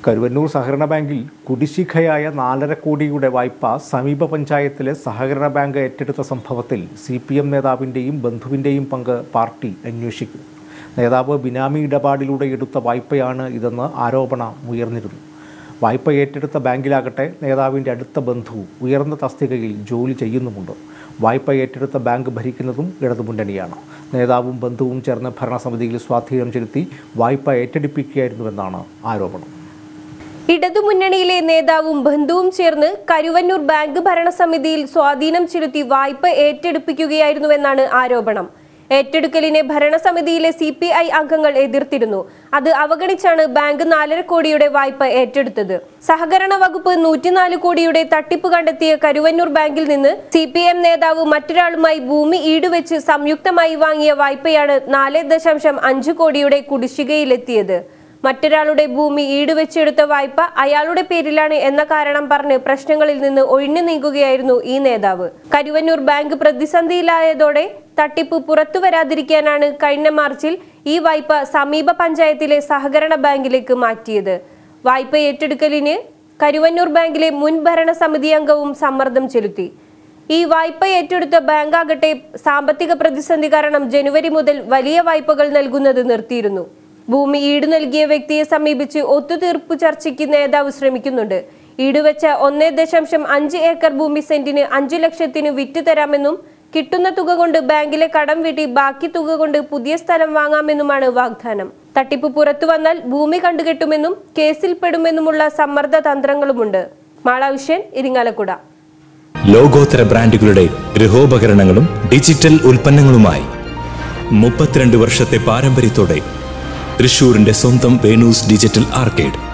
കരുവന്നൂർ സഹകരണ ബാങ്കിൽ കുടിശ്ശികയായ 4.5 കോടിയുടെ വായ്പ സമീപ പഞ്ചായത്തിലെ സഹകരണ ബാങ്ക് ഏറ്റെടുത്ത സംഭവത്തിൽ CPM നേതാവിൻ്റെയും ബന്ധുവിൻ്റെയും പങ്ക് പാർട്ടി അന്വേഷിക്കും. നേതാവ് ബിനാമി ഇടപാടിലൂടെ എടുത്ത വായ്പയാണ് ഇതെന്ന് ആരോപണം ഉയർന്നിരുന്നു. വായ്പ ഏറ്റെടുത്ത ബാങ്കിലാകട്ടെ നേതാവിൻ്റെ അടുത്ത ബന്ധു ഉയർന്ന തസ്തികയിൽ ജോലി ചെയ്യുന്നുമുണ്ട്. വായ്പ ഏറ്റെടുത്ത ബാങ്ക് ഭരിക്കുന്നതും ഇടതുമുന്നണിയാണ്. നേതാവും ബന്ധുവും ചേർന്ന് ഭരണസമിതിയിൽ സ്വാധീനം ചെലുത്തി വായ്പ ഏറ്റെടുപ്പിക്കുകയായിരുന്നുവെന്നാണ് ആരോപണം. ഇടതുമുന്നണിയിലെ നേതാവും ബന്ധുവും ചേർന്ന് കരുവന്നൂർ ബാങ്ക് ഭരണസമിതിയിൽ സ്വാധീനം ചെലുത്തി വായ്പ ഏറ്റെടുപ്പിക്കുകയായിരുന്നുവെന്നാണ് ആരോപണം. ഏറ്റെടുക്കലിനെ ഭരണസമിതിയിലെ CPI അംഗങ്ങൾ എതിർത്തിരുന്നു. അത് അവഗണിച്ചാണ് ബാങ്ക് 4.5 കോടിയുടെ വായ്പ ഏറ്റെടുത്തത്. സഹകരണ വകുപ്പ് 104 കോടിയുടെ തട്ടിപ്പ് കണ്ടെത്തിയ കരുവന്നൂർ ബാങ്കിൽ നിന്ന് CPM നേതാവ് മറ്റൊരാളുമായി ഭൂമി ഈടുവെച്ച് സംയുക്തമായി വാങ്ങിയ വായ്പയാണ് 4.5 കോടിയുടെ കുടിശ്ശികയിലെത്തിയത്. മറ്റൊരാളുടെ ഭൂമി ഈടുവെച്ചെടുത്ത വായ്പ അയാളുടെ പേരിലാണ് എന്ന കാരണം പറഞ്ഞ് പ്രശ്നങ്ങളിൽ നിന്ന് ഒഴിഞ്ഞു നീങ്ങുകയായിരുന്നു ഈ നേതാവ്. കരുവന്നൂർ ബാങ്ക് പ്രതിസന്ധിയിലായതോടെ തട്ടിപ്പ് പുറത്തു വരാതിരിക്കാനാണ് കഴിഞ്ഞ മാർച്ചിൽ ഈ വായ്പ സമീപ പഞ്ചായത്തിലെ സഹകരണ ബാങ്കിലേക്ക് മാറ്റിയത്. വായ്പ ഏറ്റെടുക്കലിന് കരുവന്നൂർ ബാങ്കിലെ മുൻ ഭരണസമിതി അംഗവും സമ്മർദ്ദം ചെലുത്തി. ഈ വായ്പ ഏറ്റെടുത്ത ബാങ്കാകട്ടെ സാമ്പത്തിക പ്രതിസന്ധി കാരണം ജനുവരി മുതൽ വലിയ വായ്പകൾ നൽകുന്നത് നിർത്തിയിരുന്നു. ഭൂമി ഈട് നൽകിയ വ്യക്തിയെ സമീപിച്ച് ഒത്തുതീർപ്പ് ചർച്ചയ്ക്ക് നേതാവ് ശ്രമിക്കുന്നുണ്ട്. ഈടുവെച്ച 1.5 ഏക്കർ ഭൂമി സെന്റിന് 5 ലക്ഷത്തിന് വിറ്റ് തരാമെന്നും കിട്ടുന്ന തുക കൊണ്ട് ബാങ്കിലെ കടം വീട്ടി ബാക്കി തുക കൊണ്ട് പുതിയ സ്ഥലം വാങ്ങാമെന്നുമാണ് വാഗ്ദാനം. തട്ടിപ്പ് പുറത്തു വന്നാൽ ഭൂമി കണ്ടുകെട്ടുമെന്നും കേസിൽ പെടുമെന്നുമുള്ള സമ്മർദ്ദ തന്ത്രങ്ങളുമുണ്ട്. മാളാവിഷ്യൻ, ഇരിങ്ങാലക്കുട. ലോകോത്തര ബ്രാൻഡുകളുടെ ഗൃഹോപകരണങ്ങളും ഡിജിറ്റൽ ഉൽപ്പന്നങ്ങളുമായി 32 വർഷത്തെ പാരമ്പര്യത്തോടെ തൃശൂരിന്റെ സ്വന്തം വേണൂസ് ഡിജിറ്റൽ ആർക്കേഡ്.